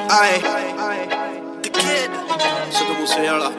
Aye, the kid, Sidhu Moosetape.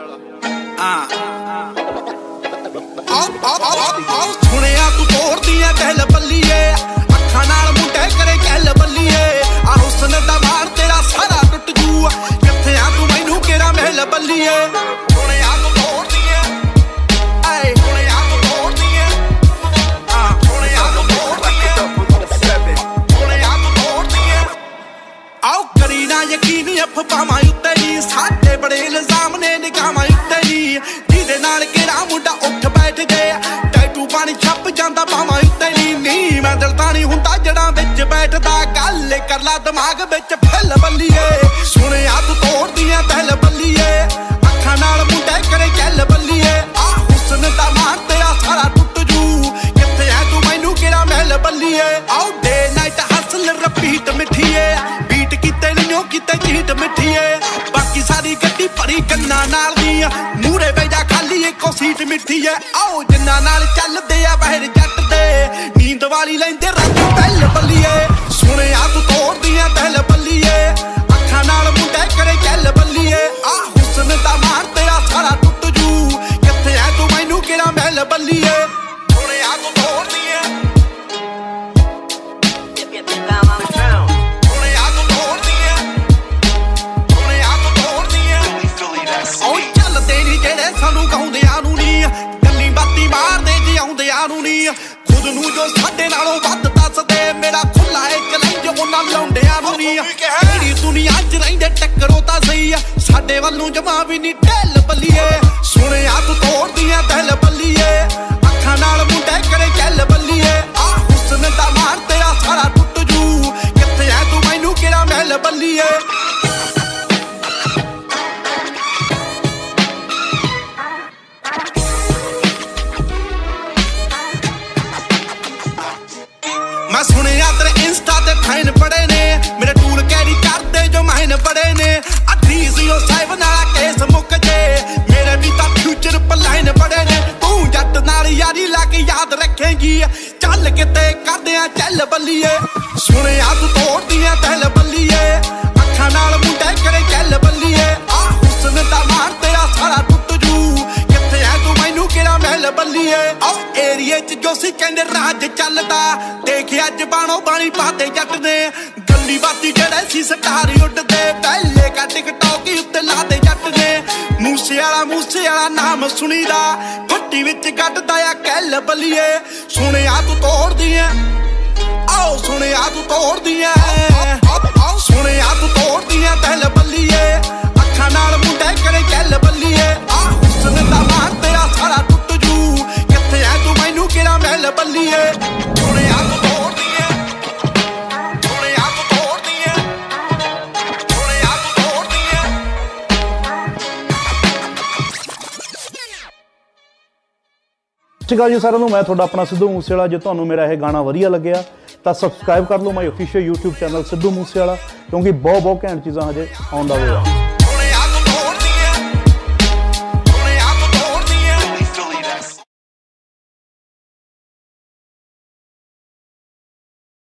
सुनिया तू तोड़दी है कहल बल्लीए अखा नाल मुंडे करे कहल बल्लीए आ हुस्न दा मार तेरा सारा टुट जू किथे आ तू मैनू केरा महल बल्लीए सुनिया तू तोड़दी है आए सुनिया तू तोड़दी है सुनिया तू तोड़दी है सुनिया तू तोड़दी है आओ करी ना यकीन अफवाहां उत्ते नी साडे बड़े इल्जाम ने निगाहां उत्ते नी जिहदे नाल केरा मुंडा उठ बैठ गया टैटू पानी छप जांदा बावां उत्ते नी मैं दिल तां नहीं हुंदा जड़ां विच बैठदा गल कर ला दिमाग विच फैल बल्लीए सुनिया तू तोड़दी ऐ तहल बल्लीए अखां नाल मुंडे करे कहल बल्लीए आ हुस्न दा मार तेरा सारा टुट जू किथे ऐ तू मैनू केड़ा महल बल्लीए आओ डे नाइट हसल रिपीट मिठीए बीट किते नहीं किते चीट मिठीए बाकी सारी गड्डी भरी गन्ना नाल दी मूरे बेजा खाली इको सीट मिठी है आओ जिन्ना नाल चलदे आ बहर जट दे नींद वाली लैंदे रंग पहल बल्लीए सुनिया तू तोड़दी ऐ तहल बल्लीए अखां नाल मुंडे करे कहल बल्लीए आ हुस्न दा मार तेरा सारा टुट जू किथे ऐ तू मैनू केड़ा महल बल्लीए सुनिया तू तोड़दी ऐ सुनिया तू तोड़दी ऐ सुनिया तू तोड़दी ऐ ओ चलदे नी जेड़े सानू गाउंदियां नू नी गल्ली बाती मारदे जी आउंदियां नू नी खुद नू जो साडे नालों वध दसदे मेरा खुला है चैलेंज उन्हां लौंडियां नू नी जेड़ी दुनिया च रहिंदे टक्करो तां सही साडे वल्लों जमा भी नी ढिल बल्लीए सुनिया तू तोड़दी ऐ तहल बल्लीए अखां नाल मुंडे करे कहल बल्लीए आ हुस्न दा मार तेरा सारा टुट जू किथे ऐ तू मैनू केड़ा महल बल्लीए मैं सुनिया तेरे इंस्टा ते फैन बड़े ने मेरे टूल कैरी करदे जो महन बड़े ने 307 नाला केस मुक जे मेरे भी तां फ्यूचर प्लान बड़े ने तू जट नाल यारी लाके याद रखेंगी चल किते करदे आ चल बल्लीए सुनिया तू तोड़दी ऐ तहल बल्लीए अखां नाल मुंडे करे कहल बल्लीए आ हुस्न दा मार तेरा सारा टुट जू किथे ऐ तू मैनू केड़ा महल बल्लीए आओ एरिए च जो सी कहंदे राज चलदा देख अज बाणो बाणी पाते जट ने गल्ली बाती जेड़े सी स्टार उड्डदे पहले का टिकटॉक उत्ते लादे जट ने मूसे वाला नाम सुनीदा फट्टी विच गड्डदा आ कहल बल्लीए सुनिया तू तोड़दी ऐ आओ सुनिया तू तोड़दी ऐ आओ सुनिया तू तोड़दी ऐ तहल बल्लीए अखां नाल मुंडे करे कहल बल्लीए आ हुस्न दा मार तेरा सारा टुट जू किथे ऐ तू मैनू केड़ा महल बल्लीए सुनिया तू तोड़दी ऐ सुनिया तू तोड़दी ऐ सुनिया तू तोड़दी ऐ ਸਤਿ ਸ਼੍ਰੀ ਅਕਾਲ ਜੀ ਸਾਰਿਆਂ ਨੂੰ ਮੈਂ ਤੁਹਾਡਾ ਆਪਣਾ ਸਿੱਧੂ ਮੂਸੇਵਾਲਾ ਜੇ ਤੁਹਾਨੂੰ ਮੇਰਾ ਇਹ ਗਾਣਾ ਵਧੀਆ ਲੱਗਿਆ ਤਾਂ ਸਬਸਕ੍ਰਾਈਬ ਕਰ ਲਓ my official YouTube channel Sidhu Moosewala ਕਿਉਂਕਿ ਬਹੁਤ ਘੈਂਟ ਚੀਜ਼ਾਂ ਹਜੇ ਆਉਣ ਦਾ ਵੇ ਆ